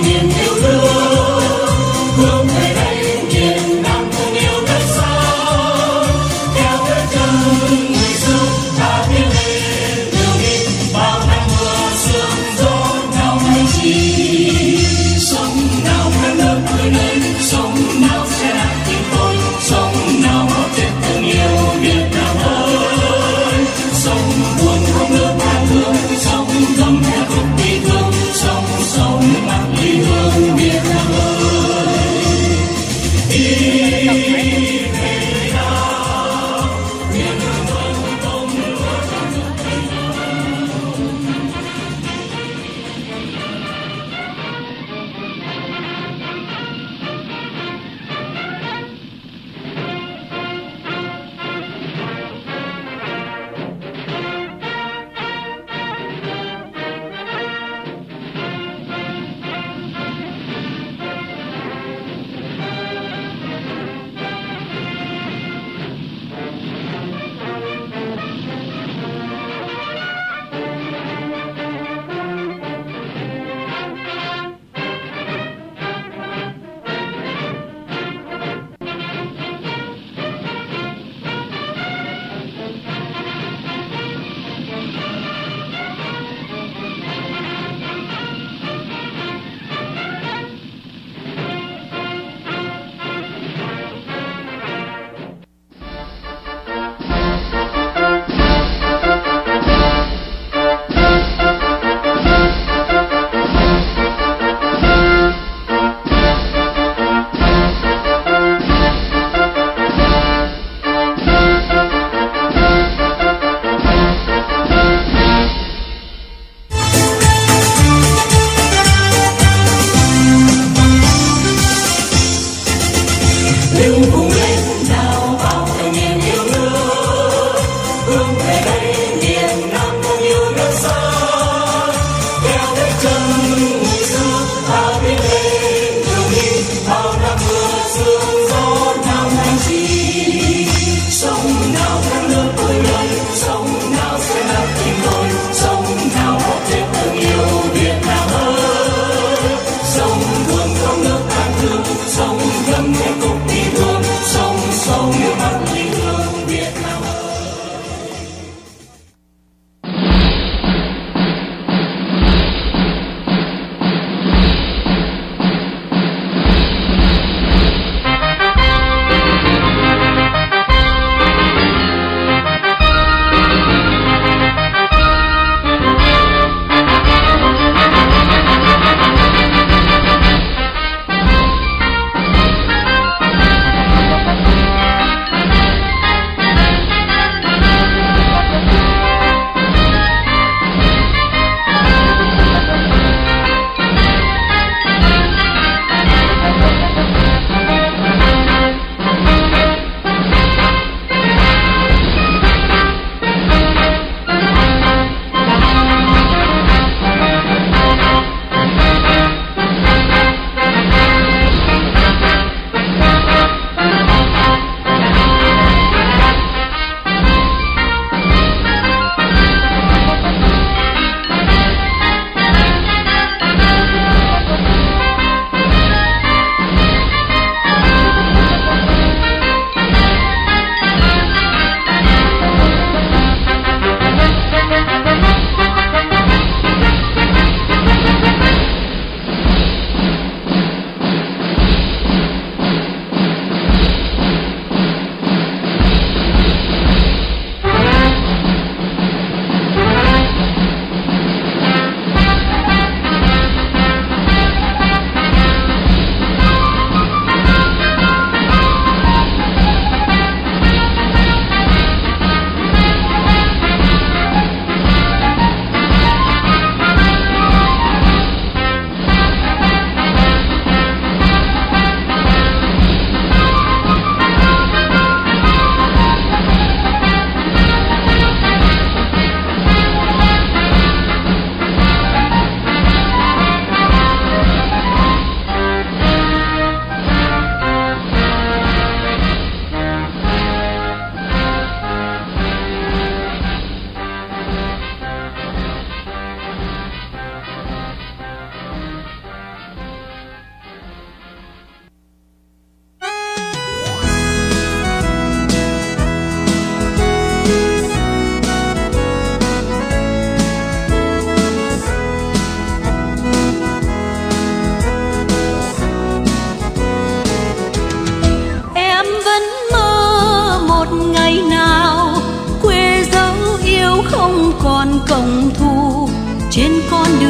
niềm yêu thương, hướng về đây miền Nam thương yêu đất xa. Theo bước chân người xưa ta tiến lên đường đi, bao năm mưa sương gió nào hay chi. Sông nào khát nước tươi lên, sông nào sẽ đạt tình tôi, sông nào máu chết thương yêu Việt Nam ơi. Sông buồn không nước tha thương, sông thấm theo khúc bi thương, sông sâu nước mắt ly hương.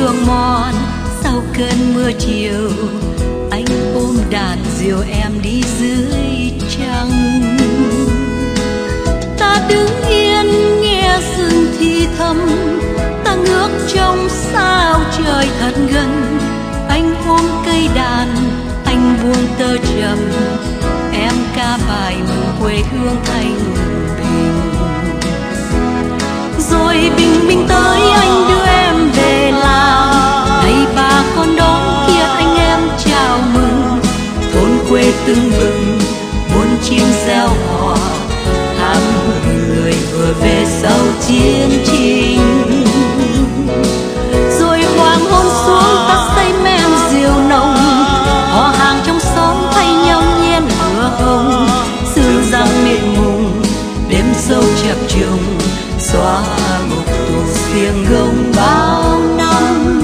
đường mòn sau cơn mưa chiều, anh ôm đàn diều em đi dưới trăng. Ta đứng yên nghe rừng thì thầm, ta ngước trong sao trời thật gần. Anh ôm cây đàn, anh buông tơ trầm, em ca bài mừng quê hương thanh bình. Rồi bình minh tới anh đưa em về Lào, này bà con đón kia anh em chào mừng. Thôn quê tưng bừng muôn chim reo hò, hàng người vừa về sau chiến trình. Rồi hoàng hôn xuống ta say men rượu nồng, họ hàng trong xóm thay nhau nhen lửa hồng. Sương giăng mịn mùng đêm sâu chập trùng, xóa ngục tù xiềng gông bao năm.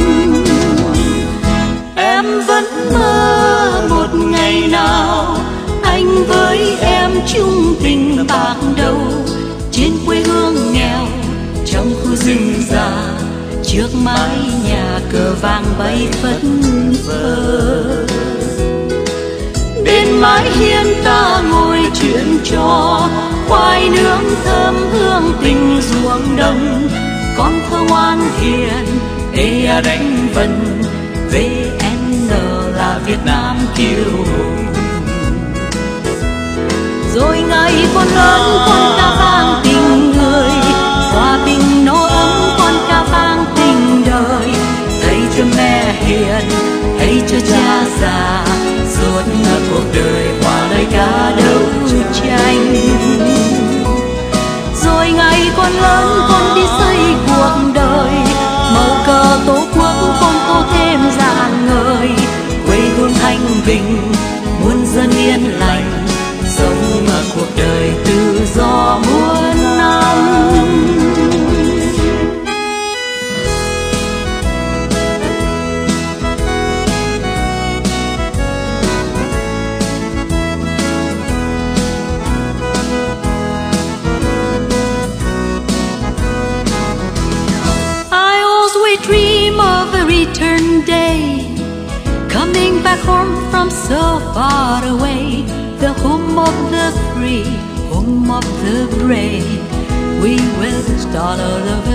Em vẫn mơ một ngày nào anh với em chung tình bạc đầu, trên quê hương nghèo trong khu rừng già, trước mái nhà cờ vàng bay phất phơ. Bên mái hiên ta ngồi chuyện trò, khoai nướng thơm hương tình ruộng đồng. Con thơ ngoan hiền ê đánh vần, VN là Việt Nam kiêu hùng. Rồi ngày con lớn con ca vang tình người, hòa bình no ấm con ca vang tình đời. Thầy cho mẹ hiền, thầy cho cha già, suốt cuộc đời hòa lời ca đấu tranh. Rồi ngày con lớn con đi xây cuộc đời, màu cờ tổ quốc con tô thêm rạng ngời. Quê hương thanh bình muôn dân yên lành, sống cuộc đời tự do muôn năm. I always dream of a return day, coming back home from so far away. The home of the free, home of the brave. We will start all over